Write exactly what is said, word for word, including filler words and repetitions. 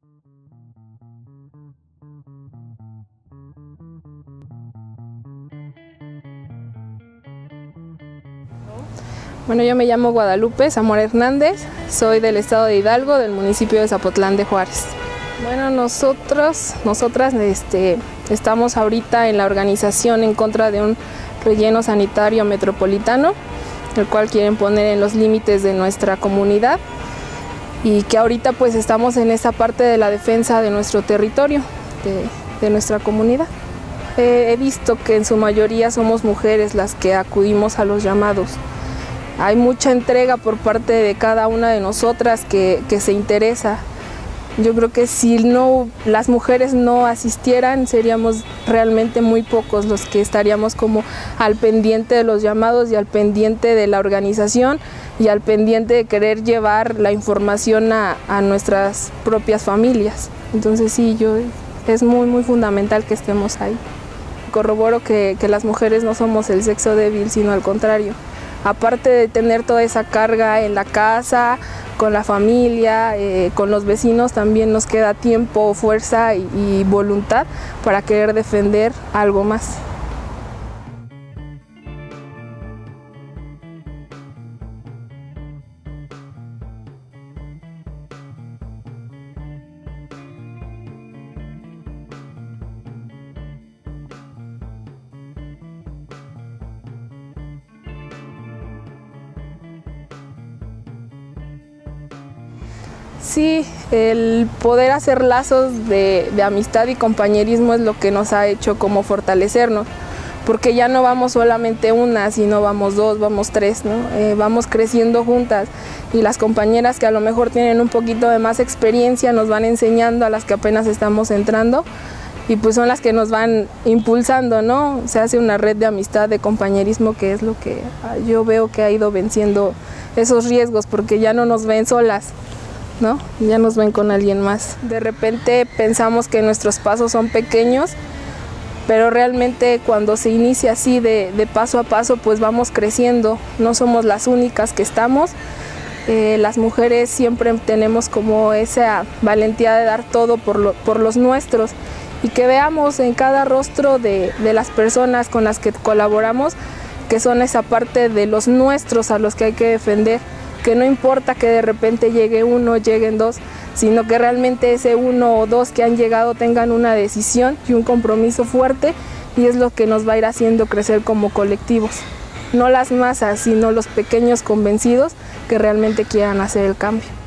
Bueno, yo me llamo Guadalupe Zamora Hernández, soy del estado de Hidalgo, del municipio de Zapotlán de Juárez. Bueno, nosotros, nosotras este, estamos ahorita en la organización en contra de un relleno sanitario metropolitano, el cual quieren poner en los límites de nuestra comunidad y que ahorita pues estamos en esa parte de la defensa de nuestro territorio, de, de nuestra comunidad. Eh, he visto que en su mayoría somos mujeres las que acudimos a los llamados. Hay mucha entrega por parte de cada una de nosotras que, que se interesa. Yo creo que si no, las mujeres no asistieran, seríamos realmente muy pocos los que estaríamos como al pendiente de los llamados y al pendiente de la organización y al pendiente de querer llevar la información a, a nuestras propias familias. Entonces sí, yo, es muy, muy fundamental que estemos ahí. Corroboro que, que las mujeres no somos el sexo débil, sino al contrario. Aparte de tener toda esa carga en la casa, con la familia, eh, con los vecinos, también nos queda tiempo, fuerza y, y voluntad para querer defender algo más. Sí, el poder hacer lazos de, de amistad y compañerismo es lo que nos ha hecho como fortalecernos, porque ya no vamos solamente una, sino vamos dos, vamos tres, ¿no? Eh, vamos creciendo juntas y las compañeras que a lo mejor tienen un poquito de más experiencia nos van enseñando a las que apenas estamos entrando y pues son las que nos van impulsando, ¿no? Se hace una red de amistad, de compañerismo, que es lo que yo veo que ha ido venciendo esos riesgos, porque ya no nos ven solas, ¿no? Ya nos ven con alguien más. De repente pensamos que nuestros pasos son pequeños, pero realmente cuando se inicia así de, de paso a paso, pues vamos creciendo. No somos las únicas que estamos. Eh, las mujeres siempre tenemos como esa valentía de dar todo por, lo, por los nuestros y que veamos en cada rostro de, de las personas con las que colaboramos que son esa parte de los nuestros a los que hay que defender. Que no importa que de repente llegue uno, lleguen dos, sino que realmente ese uno o dos que han llegado tengan una decisión y un compromiso fuerte y es lo que nos va a ir haciendo crecer como colectivos. No las masas, sino los pequeños convencidos que realmente quieran hacer el cambio.